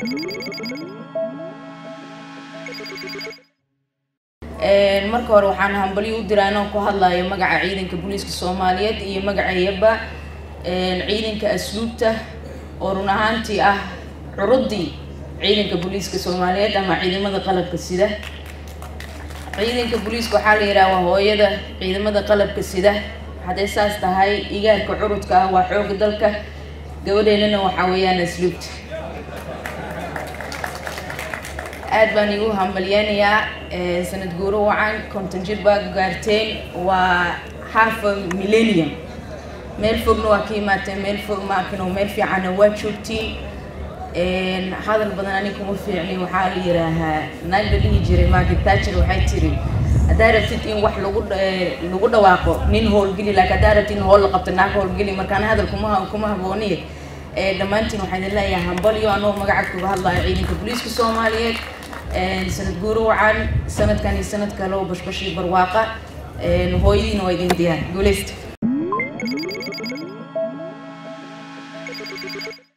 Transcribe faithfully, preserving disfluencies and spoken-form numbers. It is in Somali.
marka hore waxaan hambalyo u diraa inaan ku hadlayo magaca ciidanka booliiska Soomaaliyeed iyo magacayaba ciidanka asluubta oo run ahaantii ah curudii ciidanka booliiska Soomaaliyeed ama ciidamada qalabka sida ciidanka booliiska waxa la yiraahdaa hooyada ciidamada qalabka sida haday saas tahay igaarka curudka ah waa xoog dalka gabadheena waxa weeyaan asluubta aad baan igu hambalyeynaya sanad guuro wacan konton jir baa gaarteen waa half a millennium meel fogna waa ka imaatay meel fog ma kano meel fiican waa joogtiin een hadal badan ani kuma fiicni waxa la yiraahaa naag dhigi jiray ma gitaajir waxay tiri adarabtid in wax lagu lagu dhawaaqo nin hool gali la kadarabtin hool qabta naag hool gali markaan hadal kuma kuma habooniye ee dhamaantiin waxaan leeyahay hambalyo anoo magaca ku hadlayo ciidanka booliiska Soomaaliyeed een sanad guuro wacan sanadkan iyo sanad kale oo bashbashi barwaaqa een hooyadiina way idin diyaar guuleysta.